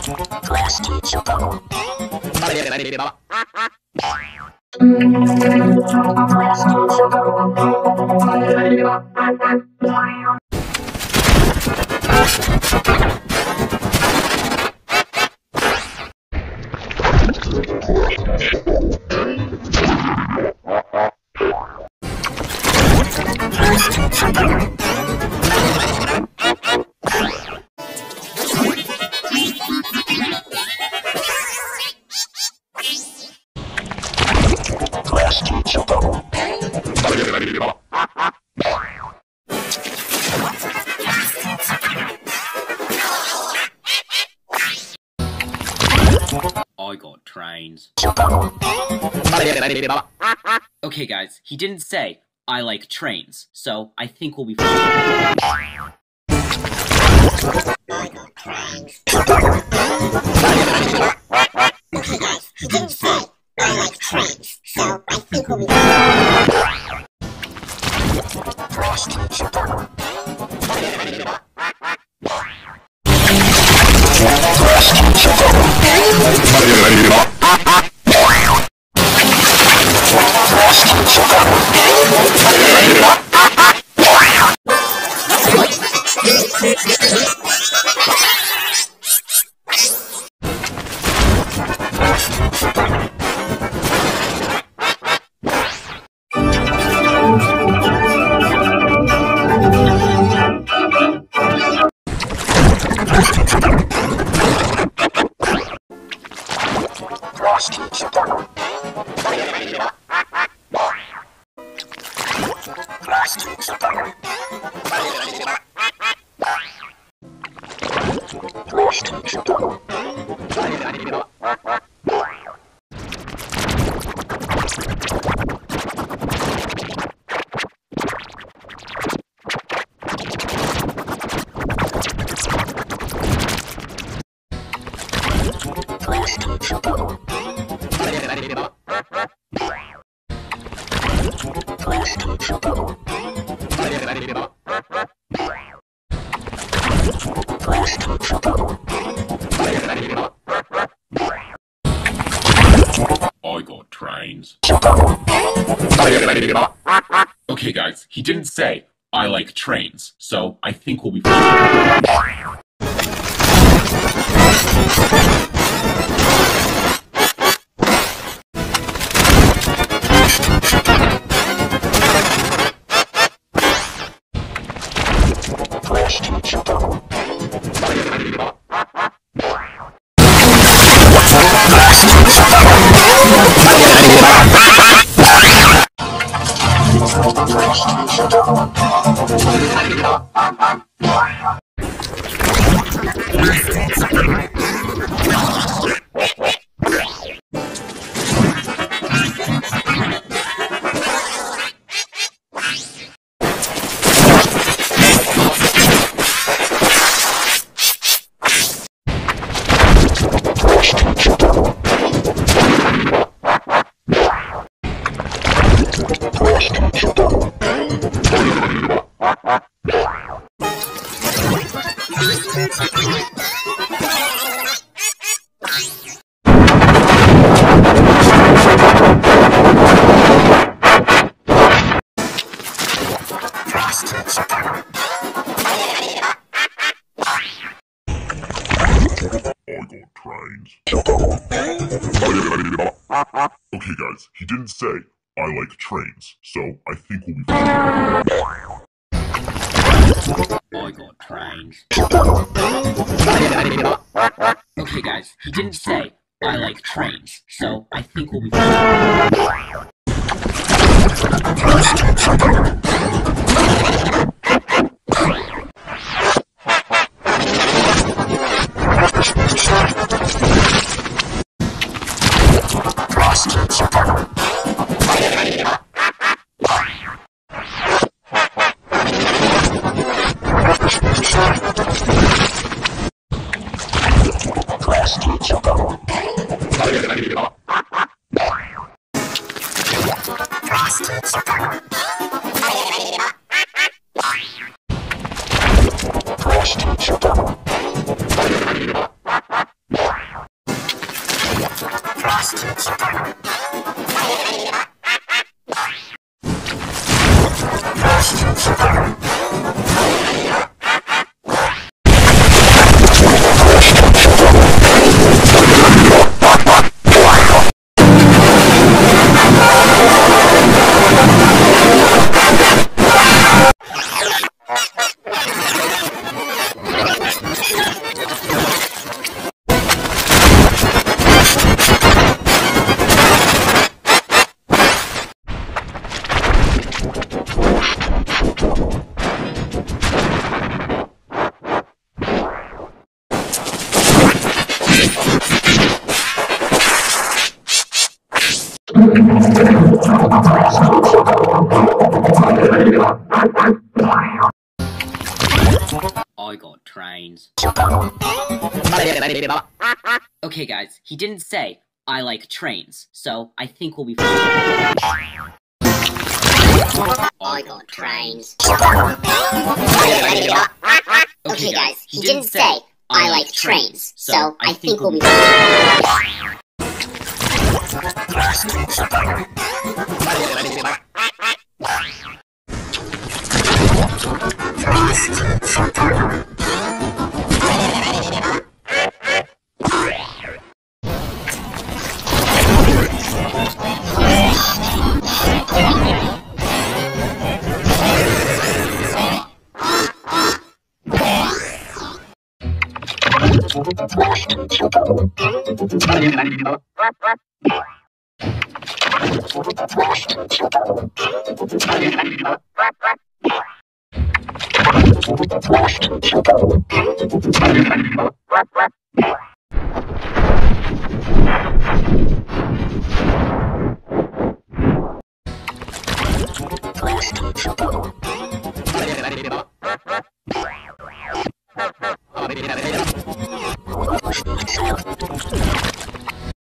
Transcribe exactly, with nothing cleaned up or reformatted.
Klasky Csupo. Klasky Csupo. I got trains. Csupo. Okay guys, he didn't say, I like trains, so I think we'll be fine. I got trains. Okay guys, he didn't say, I like trains, so I think we'll be fine. Klasky Csupo. Klasky Csupo. Klasky Csupo. Klasky Csupo. Klasky Csupo. Klasky Csupo. Klasky Csupo. Klasky Csupo. I got trains. Csupo. Okay guys, he didn't say, I like trains, so I think we'll be fine. Klasky Csupo. Okay guys, he didn't say, I like trains, so I think we'll be fine. I got trains. Okay guys, he didn't say, I like trains, so I think we'll be fine. Klasky Csupo. Klasky Csupo. Klasky Csupo. Klasky Csupo. Klasky Csupo. Klasky Csupo. I got trains. Okay, guys, he didn't say, I like trains, so I think we'll be fine. I got trains. Okay, guys, he didn't say, I like trains, so I think we'll be fine. Klasky Csupo. Klasky Csupo. Klasky Csupo.